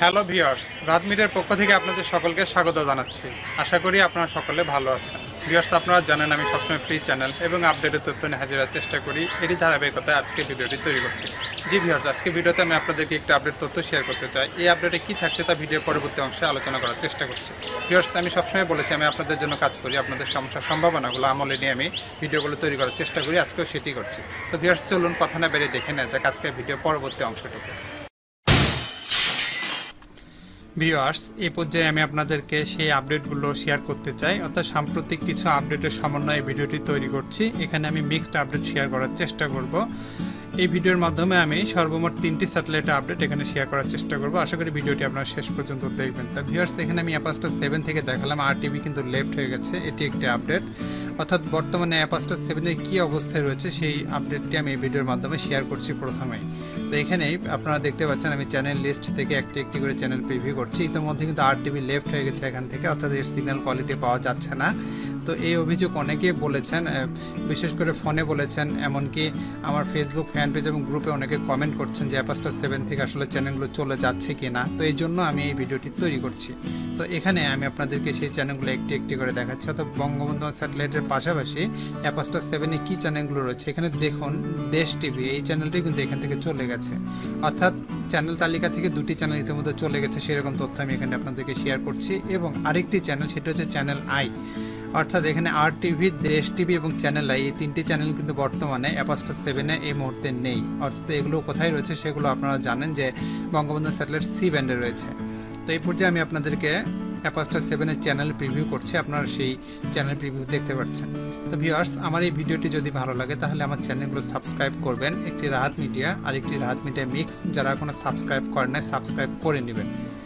Hello viewers, রাত মিডিয়ার পক্ষ থেকে আপনাদের সকলকে স্বাগত জানাচ্ছি। আশা করি আপনারা সকলে ভালো আছেন। ভিউয়ার্স, আপনারা জানেন আমি সবসময় ফ্রি চ্যানেল এবং আপডেটের তথ্য নিয়ে হাজির হওয়ার চেষ্টা করি। এরই ধারাবাহিকতায় আজকে ভিডিওটি তৈরি করছি। জি ভিউয়ার্স, আজকে ভিডিওতে আমি আপনাদেরকে একটা আপডেট তথ্য শেয়ার করতে চাই। এই আপডেটে কী থাকছে তা ভিডিওর পরবর্তী অংশে আলোচনা করার চেষ্টা করছি। ভিউয়ার্স, আমি সবসময় বলেছি আমি আপনাদের জন্য কাজ করি, আপনাদের সমস্যার সম্ভাবনাগুলো আমলে নিয়ে আমি ভিডিওগুলো তৈরি করার চেষ্টা করি। আজকেও সেটি করছি। তো ভিউয়ার্স, চলুন কথা না বেরিয়ে দেখে নেওয়া যাক আজকের ভিডিও পরবর্তী অংশটুকু। ভিউয়ার্স, এই পর্যায়ে আমি আপনাদেরকে সেই আপডেটগুলো শেয়ার করতে চাই, অর্থাৎ সাম্প্রতিক কিছু আপডেটের সমন্বয়ে ভিডিওটি তৈরি করছি। এখানে আমি মিক্সড আপডেট শেয়ার করার চেষ্টা করব। এই ভিডিওর মাধ্যমে আমি সর্বমোট 3টি স্যাটেলাইট আপডেট এখানে শেয়ার করার চেষ্টা করব। আশা করি ভিডিওটি আপনারা শেষ পর্যন্ত দেখবেন। তা ভিউয়ার্স, এখানে আমি অ্যাপাস্টার 7 থেকে দেখালাম, RTV কিন্তু লেফট হয়ে গেছে, এটি একটি আপডেট। অর্থাৎ বর্তমানে অ্যাপাস্টার 7-এর কী অবস্থায় রয়েছে সেই আপডেটটি আমি এই ভিডিওর মাধ্যমে শেয়ার করছি প্রথমেই। তো এখানেই আপনারা দেখতে পাচ্ছেন আমি চ্যানেল লিস্ট থেকে একটি একটি করে চ্যানেল প্রিভিউ করছি। ইতিমধ্যে কিন্তু RTV লেফট হয়ে গেছে এখান থেকে, অর্থাৎ এর সিগন্যাল কোয়ালিটি পাওয়া যাচ্ছে না। তো এই অভিযোগ অনেকেই বলেছেন, বিশেষ করে ফোনে বলেছেন, এমনকি আমার ফেসবুক ফ্যান পেজ এবং গ্রুপে অনেকে কমেন্ট করছেন যে অ্যাপাস্টার 7 থেকে আসলে চ্যানেলগুলো চলে যাচ্ছে কি না। তো এই জন্য আমি এই ভিডিওটি তৈরি করছি। তো এখানে আমি আপনাদেরকে সেই চ্যানেলগুলো একটি একটি করে দেখাচ্ছি। অর্থাৎ বঙ্গবন্ধু স্যাটেলাইটের পাশাপাশি অ্যাপাস্টার 7-এ কী চ্যানেলগুলো রয়েছে এখানে দেখুন। দেশ টিভি, এই চ্যানেলটি কিন্তু এখান থেকে চলে গেছে, অর্থাৎ চ্যানেল তালিকা থেকে 2টি চ্যানেল ইতিমধ্যে চলে গেছে, সেরকম তথ্য আমি এখানে আপনাদেরকে শেয়ার করছি। এবং আরেকটি চ্যানেল, সেটা হচ্ছে চ্যানেল আই, অর্থাৎ এখানে RTV, দেশ টিভি এবং চ্যানেল আই, এই 3টি চ্যানেল কিন্তু বর্তমানে অ্যাপাস্টার 7-এ এই মুহূর্তে নেই। অর্থাৎ এগুলো কোথায় রয়েছে সেগুলো আপনারা জানেন যে বঙ্গবন্ধু স্যাটেলাইট সি ব্যান্ডে রয়েছে। তো এই পর্যায়ে আমি আপনাদেরকে অ্যাপাস্টার 7-এর চ্যানেল প্রিভিউ করছি, আপনারা সেই চ্যানেল প্রিভিউ দেখতে পাচ্ছেন। তো ভিউয়ার্স, আমার এই ভিডিওটি যদি ভালো লাগে তাহলে আমার চ্যানেলগুলো সাবস্ক্রাইব করবেন। একটি রাহাত মিডিয়া আর একটি রাহাত মিডিয়া মিক্স, যারা এখনো সাবস্ক্রাইব করেন নাই সাবস্ক্রাইব করে নেবেন।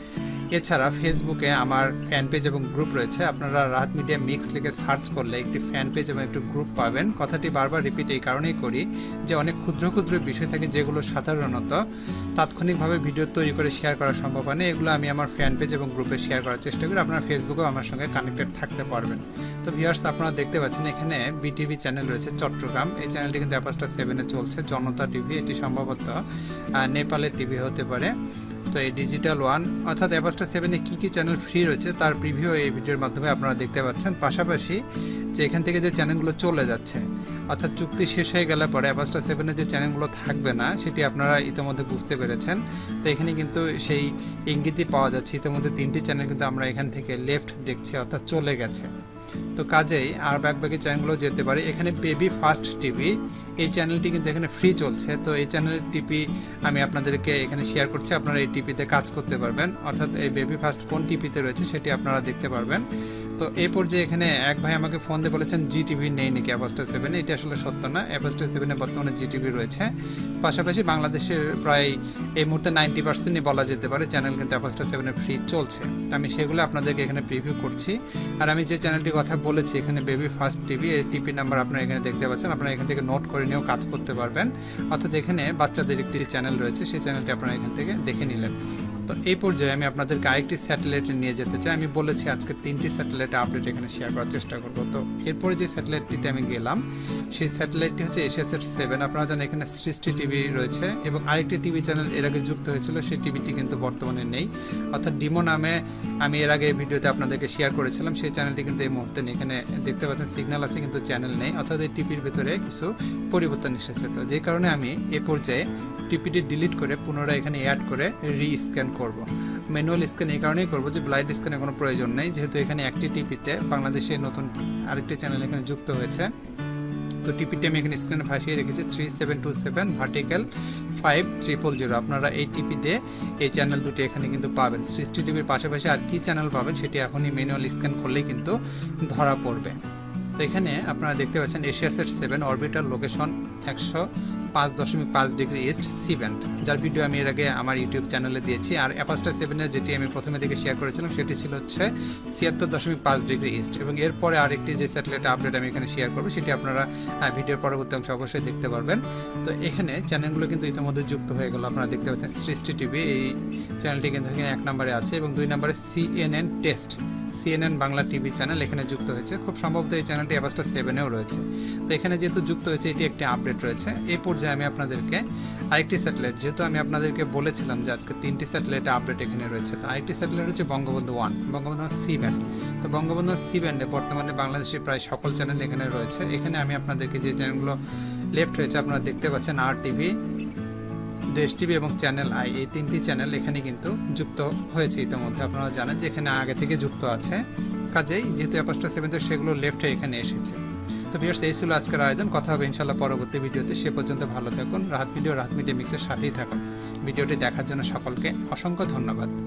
এছাড়া ফেসবুকে আমার ফ্যান পেজ এবং গ্রুপ রয়েছে, আপনারা রাহাত মিডিয়া মিক্স লিখে সার্চ করলে একটি ফ্যান পেজ এবং একটি গ্রুপ পাবেন। কথাটি বারবার রিপিট এই কারণেই করি যে অনেক ক্ষুদ্র ক্ষুদ্র বিষয় থাকে যেগুলো সাধারণত তাৎক্ষণিকভাবে ভিডিও তৈরি করে শেয়ার করা সম্ভব হয় না। এগুলো আমি আমার ফ্যান পেজ এবং গ্রুপে শেয়ার করার চেষ্টা করি, আপনারা ফেসবুকেও আমার সঙ্গে কানেক্টেড থাকতে পারবেন। তো ভিউয়ার্স, আপনারা দেখতে পাচ্ছেন এখানে বিটিভি চ্যানেল রয়েছে চট্টগ্রাম, এই চ্যানেলটি কিন্তু অ্যাপাস্টার 7-এ চলছে। জনতা টিভি, এটি সম্ভবত নেপালের টিভি হতে পারে। তো এই ডিজিটাল ওয়ান, অর্থাৎ অ্যাপাস্টার 7-এ কী কী চ্যানেল ফ্রি রয়েছে তার প্রিভিউ এই ভিডিওর মাধ্যমে আপনারা দেখতে পাচ্ছেন। পাশাপাশি যে এখান থেকে যে চ্যানেলগুলো চলে যাচ্ছে, অর্থাৎ চুক্তি শেষ হয়ে গেলে পরে অ্যাপাস্টার 7-এ যে চ্যানেলগুলো থাকবে না সেটি আপনারা ইতিমধ্যে বুঝতে পেরেছেন। তো এখানে কিন্তু সেই ইঙ্গিতই পাওয়া যাচ্ছে, ইতিমধ্যে 3টি চ্যানেল কিন্তু আমরা এখান থেকে লেফট দেখছি, অর্থাৎ চলে গেছে। তো কাজেই আর বাকি চ্যানেলগুলো যেতে পারে। এখানে বেবি ফার্স্ট টিভি, এই চ্যানেলটি কিন্তু এখানে ফ্রি চলছে। তো এই চ্যানেলের টিপি আমি আপনাদেরকে এখানে শেয়ার করছি, আপনারা এই টিপিতে কাজ করতে পারবেন। অর্থাৎ এই বেবি ফার্স্ট কোন টিপিতে রয়েছে সেটি আপনারা দেখতে পারবেন। তো এই পর্যায়ে এখানে এক ভাই আমাকে ফোন দিয়ে বলেছেন GTV নেই নাকি অ্যাপাস্টার 7-এ। এটি আসলে সত্য না, অ্যাপাস্টার 7-এ বর্তমানে GTV রয়েছে। পাশাপাশি বাংলাদেশের প্রায় এই মুহূর্তে 90%ই বলা যেতে পারে চ্যানেল কিন্তু অ্যাপাস্টার 7-এ ফ্রি চলছে। আমি সেগুলো আপনাদেরকে এখানে প্রিভিউ করছি। আর আমি যে চ্যানেলটির কথা বলেছি এখানে বেবি ফার্স্ট টিভি, এই টিপি নাম্বার আপনারা এখানে দেখতে পাচ্ছেন, আপনারা এখান থেকে নোট করে নিয়েও কাজ করতে পারবেন। অর্থাৎ এখানে বাচ্চাদের একটি চ্যানেল রয়েছে, সেই চ্যানেলটি আপনারা এখান থেকে দেখে নিলেন। তো এই পর্যায়ে আমি আপনাদেরকে আরেকটি স্যাটেলাইটে নিয়ে যেতে চাই। আমি বলেছি আজকে 3টি স্যাটেলাইট আপডেট এখানে শেয়ার করার চেষ্টা করব। তো এরপরে যে স্যাটেলাইটটিতে আমি গেলাম সেই স্যাটেলাইটটি হচ্ছে এশিয়াসেট 7। আপনারা জানেন এখানে সৃষ্টি টিভি রয়েছে এবং আরেকটি টিভি চ্যানেল এর আগে যুক্ত হয়েছিল, সেই টিভিটি কিন্তু বর্তমানে নেই। অর্থাৎ ডিমো নামে আমি এর আগে এই ভিডিওতে আপনাদেরকে শেয়ার করেছিলাম, সেই চ্যানেলটি কিন্তু এই মুহূর্তে নেই। এখানে দেখতে পাচ্ছেন সিগন্যাল আছে কিন্তু চ্যানেল নেই, অর্থাৎ এই টিভির ভেতরে কিছু পরিবর্তন এসেছে। তো যে কারণে আমি এই পর্যায়ে টিপিটি ডিলিট করে পুনরায় এখানে অ্যাড করে রি-স্ক্যান করব। ম্যানুয়াল স্ক্যান এই কারণেই করবো যে ব্লাইন্ড স্ক্যানের কোনো প্রয়োজন নেই, যেহেতু এখানে একটি টিপিতে বাংলাদেশের নতুন আরেকটি চ্যানেল এখানে যুক্ত হয়েছে। তো টিপিটি আমি এখানে স্ক্রিনে ভাসিয়ে রেখেছি 3727 ভার্টিক্যাল 5000। আপনারা এই টিপিতে এই চ্যানেল দুটি এখানে কিন্তু পাবেন। সৃষ্টি টিভির পাশাপাশি আর কি চ্যানেল পাবেন সেটি এখনই ম্যানুয়াল স্ক্যান করলেই কিন্তু ধরা পড়বে। তো এখানে আপনারা দেখতে পাচ্ছেন AsiaSat 7 orbital location 105.5 degree east C band, যার ভিডিও আমি এর আগে আমার ইউটিউব চ্যানেলে দিয়েছি। আর অ্যাপাস্টার 7-এর যেটি আমি প্রথমে দিকে শেয়ার করেছিলাম সেটি ছিল হচ্ছে 76.5 ডিগ্রি ইস্ট। এবং এরপরে আরেকটি যে স্যাটেলাইট আপডেট আমি এখানে শেয়ার করবো সেটি আপনারা ভিডিওর পরবর্তী অংশ অবশ্যই দেখতে পারবেন। তো এখানে চ্যানেলগুলো কিন্তু ইতিমধ্যে যুক্ত হয়ে গেল। আপনারা দেখতে পাচ্ছেন সৃষ্টি টিভি, এই চ্যানেলটি কিন্তু এখানে 1 নম্বরে আছে এবং 2 নম্বরে CNN test, CNN Bangla TV channel এখানে যুক্ত হয়েছে। খুব সম্ভবত এই চ্যানেলটি অ্যাপাস্টার 7-এও রয়েছে। তো এখানে যেহেতু যুক্ত হয়েছে এটি একটি আপডেট রয়েছে। এই পর্যায়ে পর্যায়ে আমি আপনাদেরকে আরেকটি স্যাটেলাইট, যেহেতু আমি আপনাদেরকে বলেছিলাম যে আজকে 3টি স্যাটেলাইট আপডেট এখানে রয়েছে, তো আরেকটি স্যাটেলাইট হচ্ছে বঙ্গবন্ধু 1, বঙ্গবন্ধু সি ব্যান্ড। তো বঙ্গবন্ধু সি ব্যান্ডে বর্তমানে বাংলাদেশে প্রায় সকল চ্যানেল এখানে রয়েছে। এখানে আমি আপনাদেরকে যে চ্যানেলগুলো লেফট হয়েছে আপনারা দেখতে পাচ্ছেন, আর টিভি, দেশ টিভি এবং চ্যানেল আই, এই 3টি চ্যানেল এখানে কিন্তু যুক্ত হয়েছে ইতিমধ্যে। আপনারা জানেন যে এখানে আগে থেকে যুক্ত আছে, কাজেই যেহেতু অ্যাপাস্টার 7 তো সেগুলো লেফট হয়ে এখানে এসেছে। তো ভিউয়ার্স, এই ছিল আজকের আয়োজন। কথা হবে ইনশাল্লাহ পরবর্তী ভিডিওতে। সে পর্যন্ত ভালো থাকুন, রাহাত মিডিয়া মিক্সের সাথেই থাকুন। ভিডিওটি দেখার জন্য সকলকে অসংখ্য ধন্যবাদ।